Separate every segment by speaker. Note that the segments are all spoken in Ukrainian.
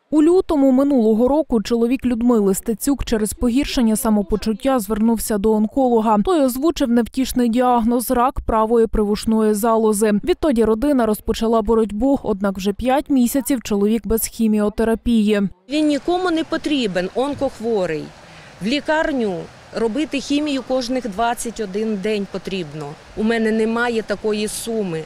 Speaker 1: У лютому минулого року чоловік Людмили Стецюк через погіршення самопочуття звернувся до онколога. Той озвучив невтішний діагноз – рак правої привушної залози. Відтоді родина розпочала боротьбу, однак вже 5 місяців чоловік без хіміотерапії.
Speaker 2: Він нікому не потрібен, онкохворий. В лікарню робити хімію кожних 21 день потрібно. У мене немає такої суми.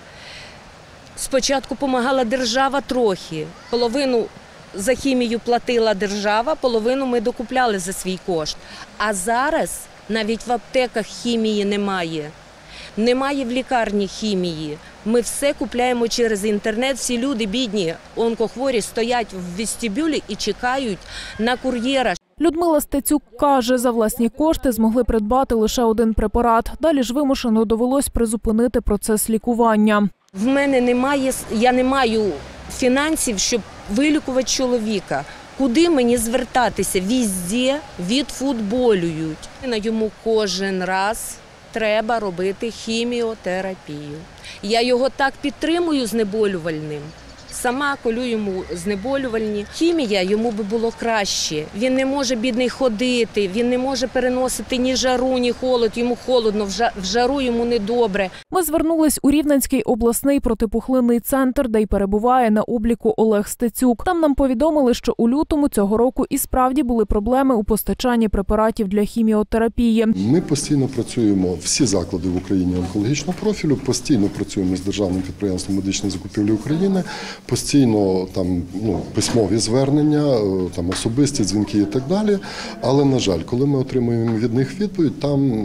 Speaker 2: Спочатку допомагала держава трохи, половину за хімію платила держава, половину ми докупляли за свій кошт. А зараз навіть в аптеках хімії немає. Немає в лікарні хімії. Ми все купляємо через інтернет. Всі люди, бідні, онкохворі, стоять в вестибюлі і чекають на кур'єра.
Speaker 1: Людмила Стецюк каже, за власні кошти змогли придбати лише один препарат. Далі ж вимушено довелось призупинити процес лікування.
Speaker 2: В мене немає, я не маю фінансів, щоб вилікувати чоловіка. Куди мені звертатися? Везде відфутболюють. Йому кожен раз треба робити хіміотерапію. Я його так підтримую знеболювальним. Сама колю йому знеболювальні. Хімія йому би було краще. Він не може, бідний, ходити, він не може переносити ні жару, ні холод. Йому холодно, в жару йому недобре.
Speaker 1: Ми звернулись у Рівненський обласний протипухлинний центр, де й перебуває на обліку Олег Стецюк. Там нам повідомили, що у лютому цього року і справді були проблеми у постачанні препаратів для хіміотерапії.
Speaker 3: Ми постійно працюємо, всі заклади в Україні онкологічного профілю, постійно працюємо з Державним підприємством медичної закупівлі України, постійно там письмові звернення, там особисті дзвінки і так далі. Але, на жаль, коли ми отримуємо від них відповідь, там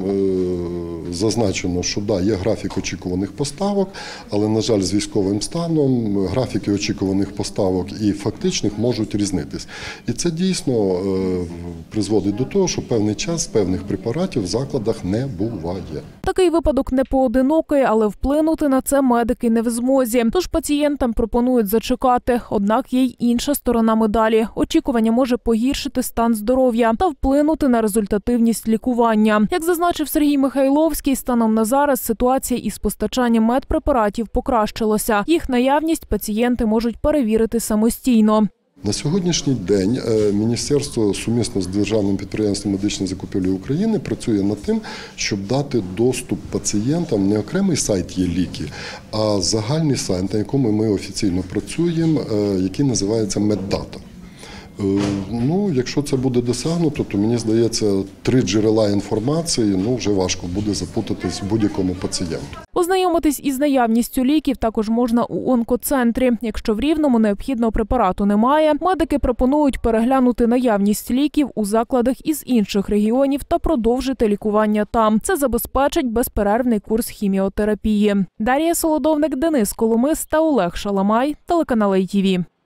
Speaker 3: зазначено, що да, є графік очікуваних поставок, але, на жаль, з військовим станом графіки очікуваних поставок і фактичних можуть різнитись. І це дійсно призводить до того, що певний час певних препаратів в закладах не буває.
Speaker 1: Такий випадок не поодинокий, але вплинути на це медики не в змозі. Тож пацієнтам пропонують зачекати. Однак є й інша сторона медалі. Очікування може погіршити стан здоров'я та вплинути на результативність лікування. Як зазначив Сергій Михайловський, станом на зараз ситуація із постачанням медпрепаратів покращилася. Їх наявність пацієнти можуть перевірити самостійно.
Speaker 3: На сьогоднішній день Міністерство сумісно з Державним підприємством медичної закупівлі України працює над тим, щоб дати доступ пацієнтам, не окремий сайт є ліки, а загальний сайт, на якому ми офіційно працюємо, який називається Меддата. Якщо це буде досягнуто, то, мені здається, 3 джерела інформації, вже важко буде запутатись будь-якому пацієнту.
Speaker 1: Ознайомитись із наявністю ліків також можна у онкоцентрі. Якщо в Рівному необхідного препарату немає, медики пропонують переглянути наявність ліків у закладах із інших регіонів та продовжити лікування там. Це забезпечить безперервний курс хіміотерапії. Дар'я Солодовник, Денис Коломис та Олег Шаламай, телеканал ITV.